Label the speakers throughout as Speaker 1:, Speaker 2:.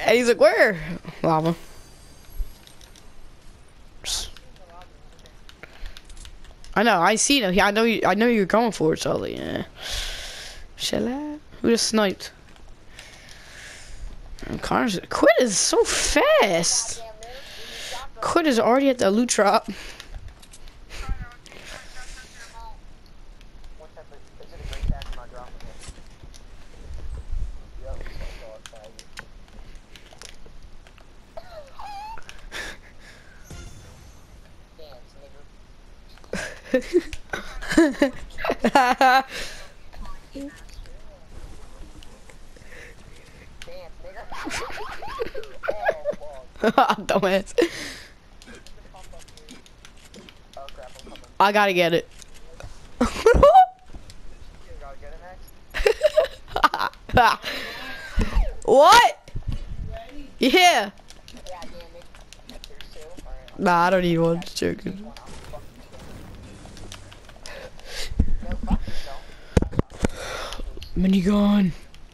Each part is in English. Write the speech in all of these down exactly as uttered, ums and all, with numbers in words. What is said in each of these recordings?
Speaker 1: And he's like, where? Lava. I know, I see him. I know you I know you're going for it, so I was like, yeah. Shall I? Who just sniped? And Connor's Quit is so fast. Quit is already at the loot drop. Dumbass. I gotta get it. What? Yeah. Nah, I don't need one. Just joking. Minigun.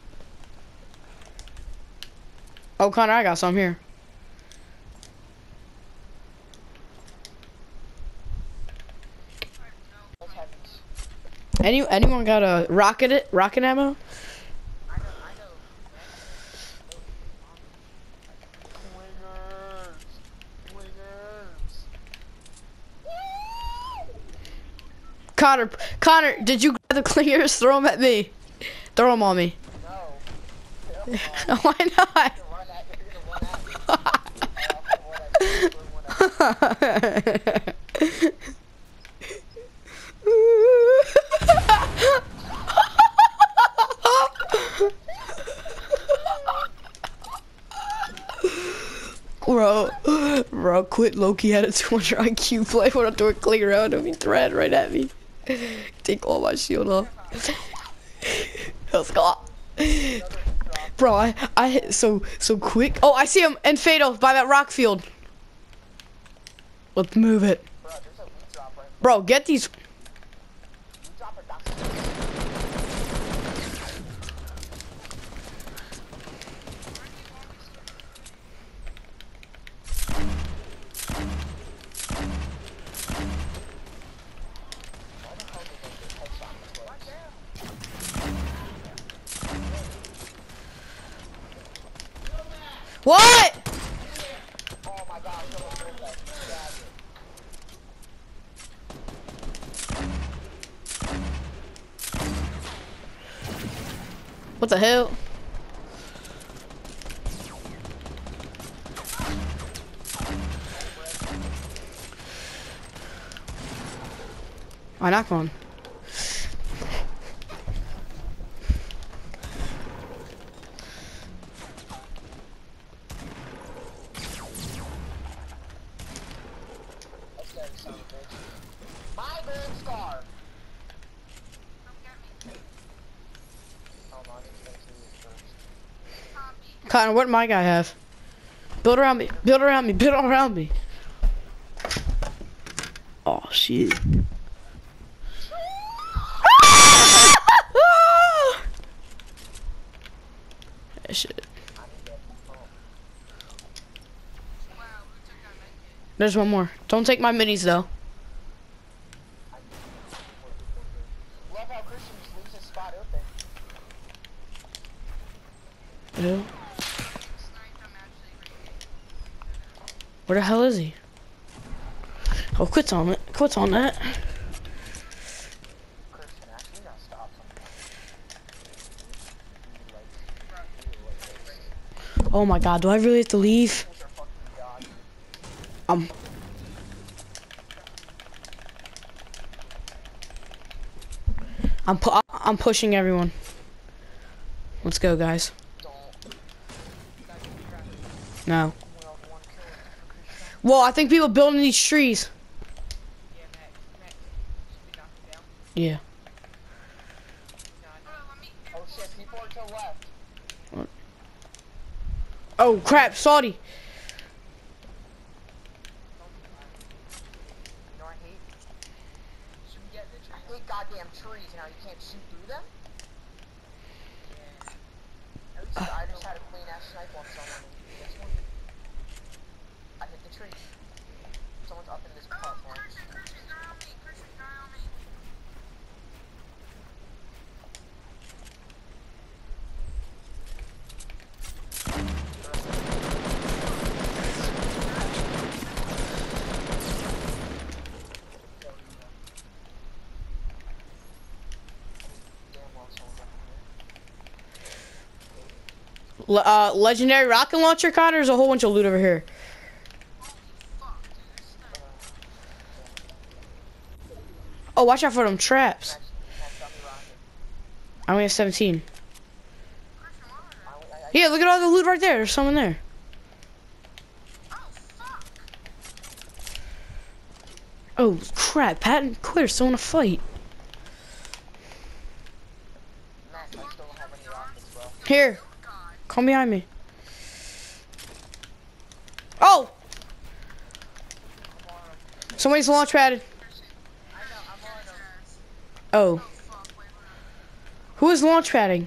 Speaker 1: Oh, Connor, I got some here. Any anyone got a rocket it rocket ammo? Connor, Connor, did you grab the clingers? Throw them at me. Throw them on me. No. Why not? Bro, bro, quit. Loki had a two hundred I Q play when I threw a clear around him. He thread right at me. Take all my shield off. Let's go. Bro, I, I hit so, so quick. Oh, I see him in Fatal by that rock field. Let's move it. Bro, get these. What? Oh my gosh, what the hell? I knock one. Connor, what my guy have? Build around me. Build around me. Build around me. Oh shit. That shit. There's one more. Don't take my minis though. Ew. Where the hell is he? Oh, quits on it. Quits on that. Oh my god, do I really have to leave? Um. I'm pu I'm pushing everyone. Let's go, guys. No. Well, I think people building these trees. Yeah. Oh crap, Saudi.
Speaker 2: Goddamn trees now, you can't shoot through them? I just had a clean ass snipe on someone. This one. I hit the tree. Someone's up in this platform.
Speaker 1: Le uh, legendary rocket launcher, Connor. There's a whole bunch of loot over here. Oh, watch out for them traps. I only have seventeen. Yeah, look at all the loot right there. There's someone there. Oh crap, Patton, quit. There's someone to fight. Here. Come behind me. Oh! Somebody's launch padded. Oh. Who is launch padding?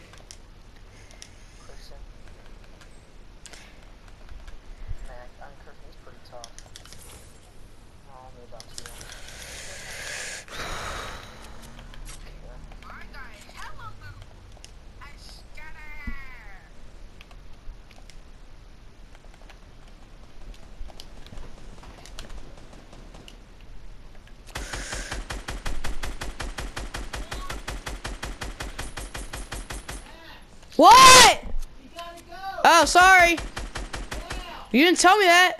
Speaker 1: What? You gotta go. Oh, sorry. Yeah. You didn't tell me that.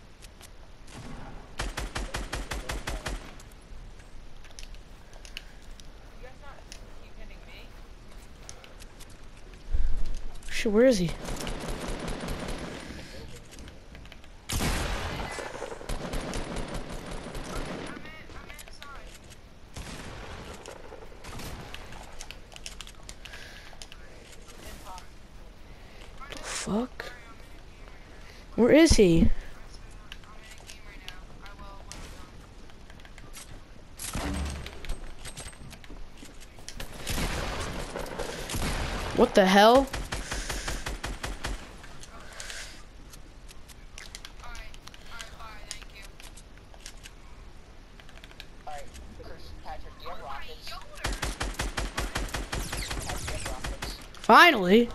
Speaker 1: You guys not keep hitting me? Shit, where is he? Fuck. Where is he? What the hell? Finally.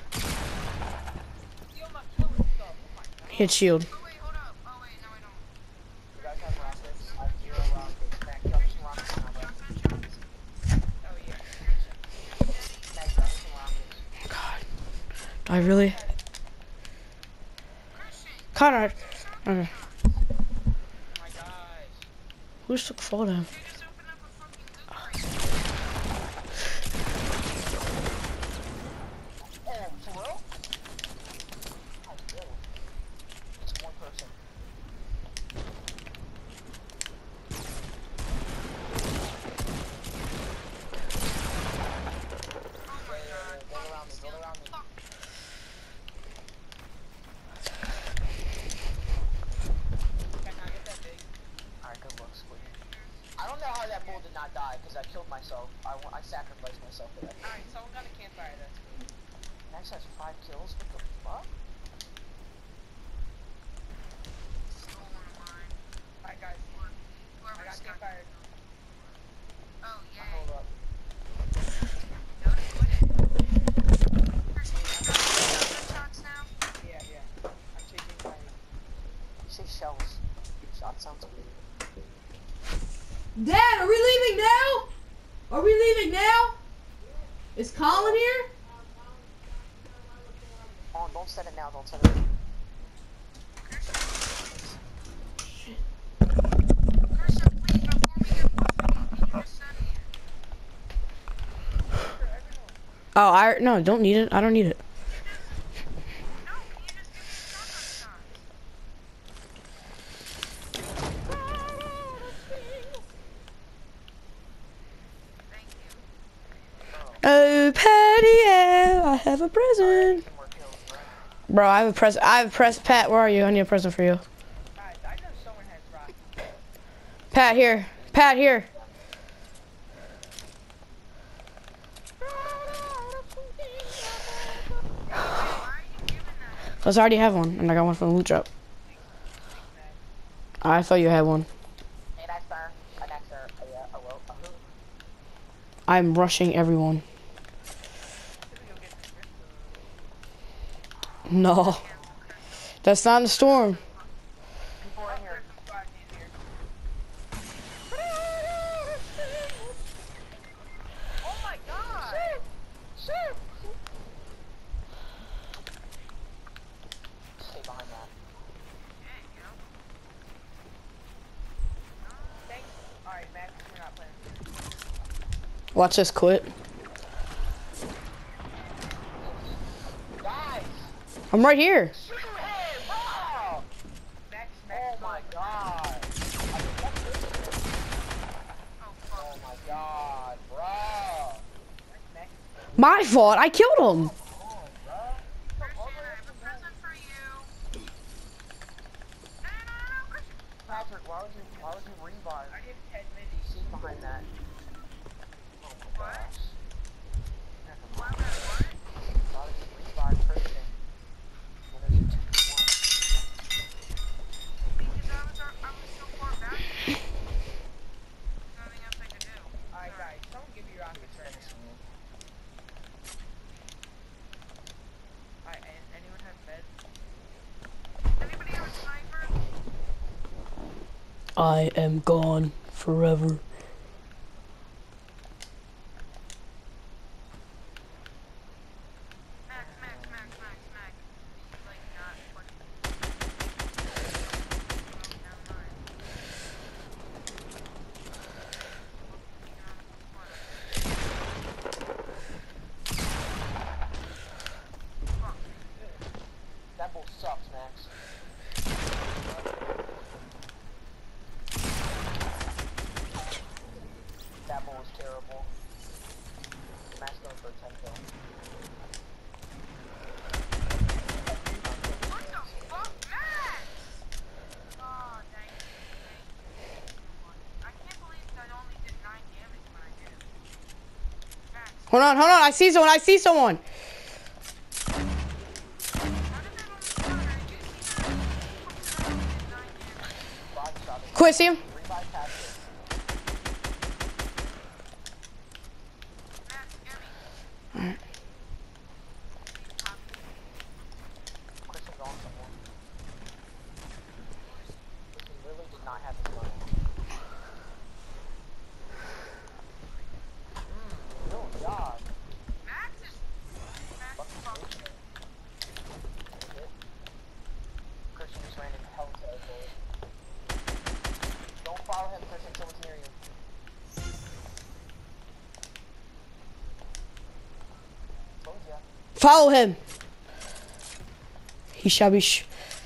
Speaker 1: Hit shield. Oh, wait, hold up. Oh, wait, no, I don't. You guys have rockets? I have zero rockets. Mac, drop some rockets now, bro. Oh, yeah. Mac, drop some rockets. God. Do I really? Connor. Okay. Oh my gosh. Who just took fall down?
Speaker 2: Myself. I, I sacrificed myself for that. Alright, someone got a campfire, that's me. Max has five kills? What the fuck? Alright guys, I got campfire. Oh, yeah. Hold up. Yeah, yeah. I'm taking my... You say shells. Shot sounds weird.
Speaker 1: Dad, are we leaving now? Are we leaving now? Is Colin here?
Speaker 2: Oh, don't set it now, don't set it now.
Speaker 1: Oh, I no, don't need it. I don't need it. Oh, Patty, yeah, I have a present. Bro, I have a present. I have a present. Pat, where are you? I need a present for you. Pat, here. Pat, here. Cause I already have one, and I got one from the loot drop. I thought you had one.
Speaker 2: Hey, that's sir. Uh, that's sir. Uh, yeah, hello. Uh, who?
Speaker 1: I'm rushing everyone. No. That's not in the storm.
Speaker 2: People in here. Oh my god! Shoot! Shoot! Stay behind that. Thanks. Alright, Max, you're not playing.
Speaker 1: Watch this quit.
Speaker 2: Guys!
Speaker 1: I'm right here.
Speaker 2: Shoot him! Wow! Max, Max, oh my god! Oh my god, bro!
Speaker 1: My fault. I killed him.
Speaker 2: Patrick, why would you, why would you revive? I did ten minutes. See behind that. Oh my gosh. Never mind. Why would you revive Christian when there's a two v one? Because I was, I was so far back. Nothing else I could do. Alright guys, don't give me your rockets right now. Alright, anyone have beds? Anybody have a sniper?
Speaker 1: I am gone forever.
Speaker 2: Max, Max, Max, Max, Max. Like, not fucking. That bull sucks, Max. That bull was terrible. Max going for a ten kill. What the fuck, Max? Oh, dang it. I can't believe that only did nine damage when I did it. Max.
Speaker 1: Hold on, hold on. I see someone. I see someone. Quit, see him?
Speaker 2: Revive Patrick.
Speaker 1: Alright.
Speaker 2: Christian's on someone. Christian really did not have his money. Mmm, oh god. Max is fucking Christian just ran into hell territory. Don't follow him, Christian, someone's near you. Told ya.
Speaker 1: Follow him. He shall be sh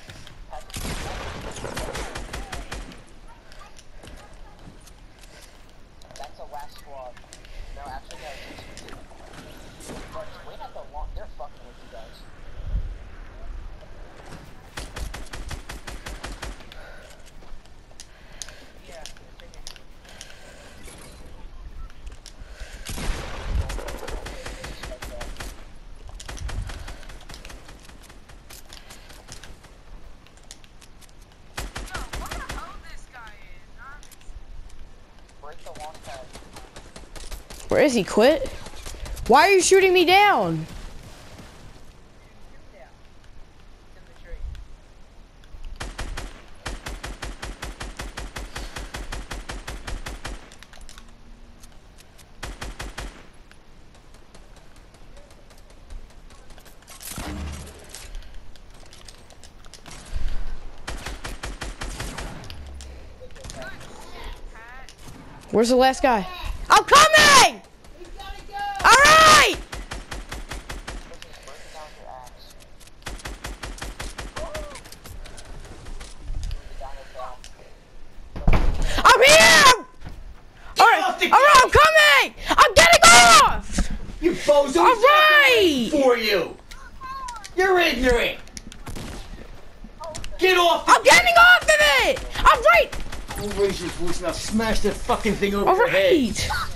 Speaker 2: That's the last squad. No, actually, guys, but wait at the launch. They're fucking with you guys. Yeah, break the launch pad.
Speaker 1: Where is he? Quit? Why are you shooting me down?
Speaker 2: Yeah. It's in the tree.
Speaker 1: Where's the last guy? I'm coming! Alright! I'm here! Alright, alright, I'm coming! I'm getting off!
Speaker 3: You bozo!
Speaker 1: Alright!
Speaker 3: For you! You're ignorant! Get off!
Speaker 1: I'm getting off of it! I'm right!
Speaker 3: Don't raise your voice and I'll smash that fucking thing over your head.
Speaker 1: Alright!